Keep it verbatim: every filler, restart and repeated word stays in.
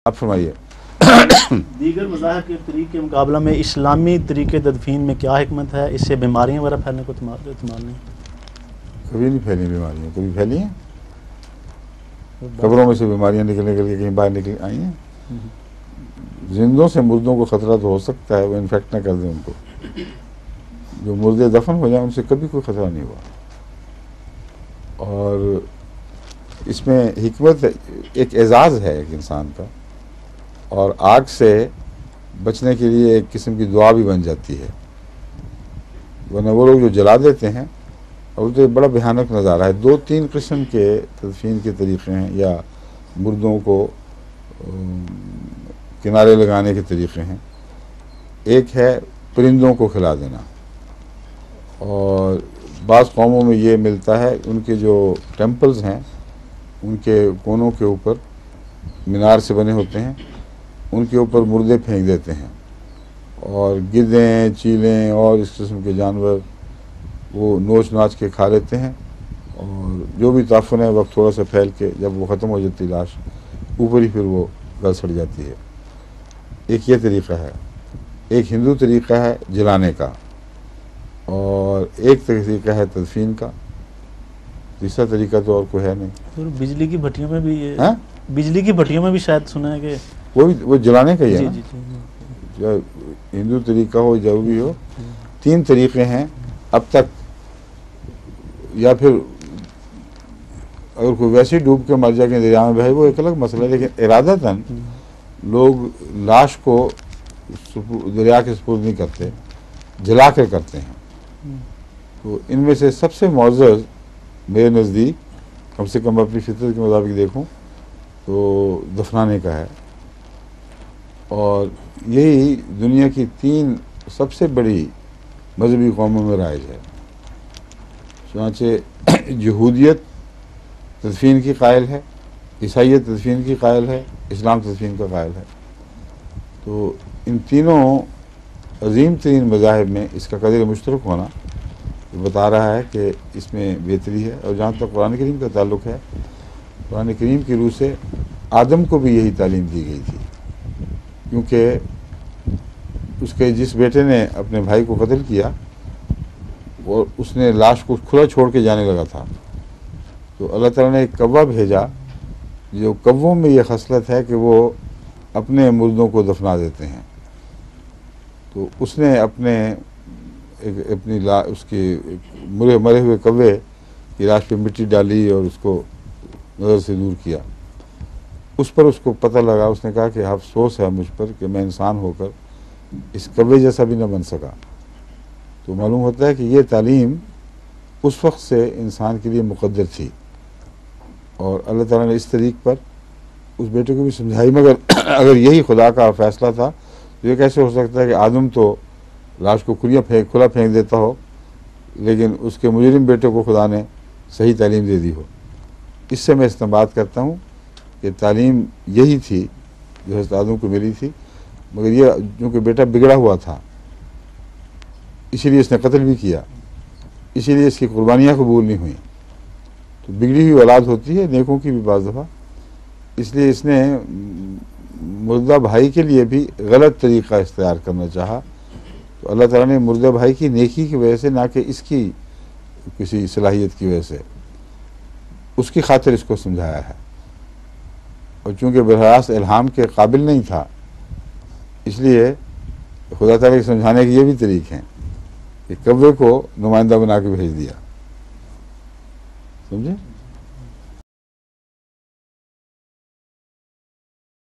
اب فرمائیے دیگر مذاہب کے طریق کے مقابلہ میں اسلامی طریقے تدفین میں کیا حکمت ہے؟ اس سے بیماریاں وغیرہ پھیلنے کو احتمال نہیں؟ کبھی نہیں پھیلی بیماریاں، کبھی پھیلی ہیں؟ قبروں میں سے بیماریاں نکل نکل کے کہیں باہر نکل آئی ہیں؟ زندوں سے مردوں کو خطرہ تو ہو سکتا ہے، وہ انفیکٹ نہ کر دیں ان کو، جو مردے دفن ہو جائیں ان سے کبھی کوئی خطرہ نہیں ہوا۔ اور اس میں حکمت ایک اعزاز ہے ایک انسان کا، اور آگ سے بچنے کے لیے ایک قسم کی دعا بھی بن جاتی ہے، ورنہ وہ لوگ جو جلا دیتے ہیں، اور تو بڑا بھیانک نظارہ ہے۔ دو تین قسم کے تدفین کے طریقے ہیں یا مردوں کو کنارے لگانے کے طریقے ہیں۔ ایک ہے پرندوں کو کھلا دینا، اور بعض قوموں میں یہ ملتا ہے، ان کے جو ٹیمپلز ہیں ان کے کونوں کے اوپر مینار سے بنے ہوتے ہیں، ان کے اوپر مردے پھینک دیتے ہیں، اور گدھیں چیلیں اور اس قسم کے جانور وہ نوچ ناچ کے کھا لیتے ہیں، اور جو بھی تعفن ہے وقت تھوڑا سا پھیل کے جب وہ ختم ہو جاتی لاش اوپر ہی پھر وہ گل سڑ جاتی ہے۔ ایک یہ طریقہ ہے۔ ایک ہندو طریقہ ہے جلانے کا، اور ایک طریقہ ہے تدفین کا، تیسرا طریقہ تو اور کوئی ہے نہیں۔ بجلی کی بھٹیوں میں بھی یہ ہاں بجلی کی بھٹیوں میں بھی شاید سنا ہے کہ وہ بھی وہ جلانے کا ہی ہے جی نا، جی جی جو ہندو طریقہ ہو جو بھی ہو، تین طریقے ہیں اب تک۔ یا پھر اگر کوئی ویسے ڈوب کے مر جائے کہ دریا میں بہے وہ ایک الگ مسئلہ ہے، لیکن ارادتاً لوگ لاش کو دریا کے سپرد نہیں کرتے، جلا کر کرتے ہیں۔ تو ان میں سے سب سے معزز میرے نزدیک، کم سے کم اپنی فطرت کے مطابق دیکھوں تو دفنانے کا ہے، اور یہی دنیا کی تین سب سے بڑی مذہبی قوموں میں رائج ہے۔ چنانچہ یہودیت تدفین کی قائل ہے، عیسائیت تدفین کی قائل ہے، اسلام تدفین کا قائل ہے۔ تو ان تینوں عظیم ترین مذاہب میں اس کا قدر مشترک ہونا بتا رہا ہے کہ اس میں بہتری ہے۔ اور جہاں تک قرآن کریم کا تعلق ہے، قرآن کریم کی روح سے آدم کو بھی یہی تعلیم دی گئی تھی، کیونکہ اس کے جس بیٹے نے اپنے بھائی کو قتل کیا اور اس نے لاش کو کھلا چھوڑ کے جانے لگا تھا، تو اللہ تعالیٰ نے ایک کوا بھیجا، جو کووں میں یہ خصلت ہے کہ وہ اپنے مردوں کو دفنا دیتے ہیں۔ تو اس نے اپنے ایک اپنی لا اس کی مرے مرے ہوئے کوے کی لاش پہ مٹی ڈالی اور اس کو نظر سے دور کیا۔ اس پر اس کو پتہ لگا، اس نے کہا کہ افسوس ہے مجھ پر کہ میں انسان ہو کر اس کوے جیسا بھی نہ بن سکا۔ تو معلوم ہوتا ہے کہ یہ تعلیم اس وقت سے انسان کے لیے مقدر تھی، اور اللہ تعالیٰ نے اس طریق پر اس بیٹے کو بھی سمجھائی۔ مگر اگر یہی خدا کا فیصلہ تھا تو یہ کیسے ہو سکتا ہے کہ آدم تو لاش کو کھلیا پھینک کھلا پھینک دیتا ہو، لیکن اس کے مجرم بیٹے کو خدا نے صحیح تعلیم دے دی ہو۔ اس سے میں استنباط کرتا ہوں کہ تعلیم یہی تھی جو حضرت آدم کو ملی تھی، مگر یہ چونکہ بیٹا بگڑا ہوا تھا اسی لیے اس نے قتل بھی کیا، اسی لیے اس کی قربانیاں قبول نہیں ہوئیں۔ تو بگڑی ہوئی اولاد ہوتی ہے نیکوں کی بھی بعض دفعہ، اس لیے اس نے مردہ بھائی کے لیے بھی غلط طریقہ اختیار کرنا چاہا۔ تو اللہ تعالیٰ نے مردہ بھائی کی نیکی کی وجہ سے، نہ کہ اس کی کسی صلاحیت کی وجہ سے، اس کی خاطر اس کو سمجھایا ہے۔ اور چونکہ براہ راست الہام کے قابل نہیں تھا، اس لیے خدا تعالیٰ کے سمجھانے کے یہ بھی طریق ہیں کہ کوے کو نمائندہ بنا کے بھیج دیا، سمجھے؟